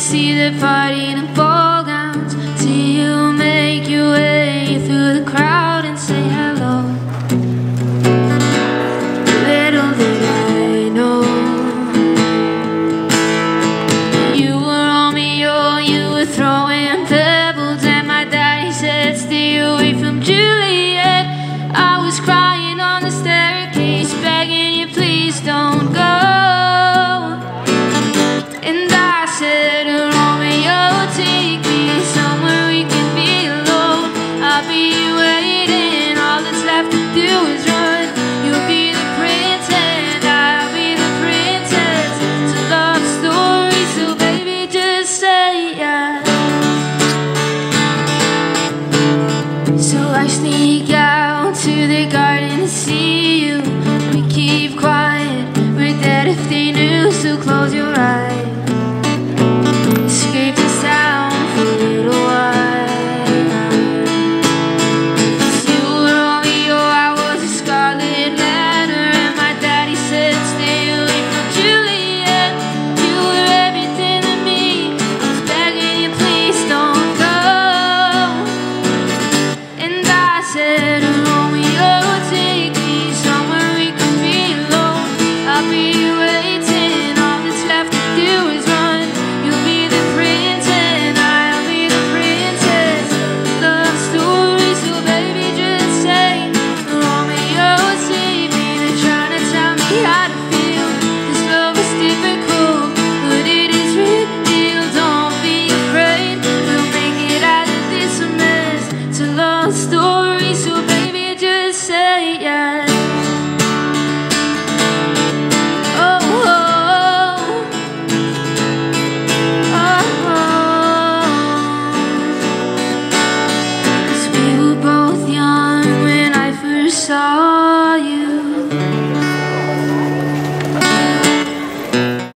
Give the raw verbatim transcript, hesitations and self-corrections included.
see the party in the ball gowns. See you make your way through the crowd and say hello. Little did I know you were Romeo, you were throwing pebbles, and my daddy said stay away from Juliet. I was crying on the staircase, begging you please don't go. And I said, Romeo, take me somewhere we can be alone. I'll be waiting, all that's left to do is run. You'll be the prince and I'll be the princess. It's a love story, so baby just say yes. So I sneak out to the garden to see you. We keep quiet, we're dead if they knew, so close your eyes.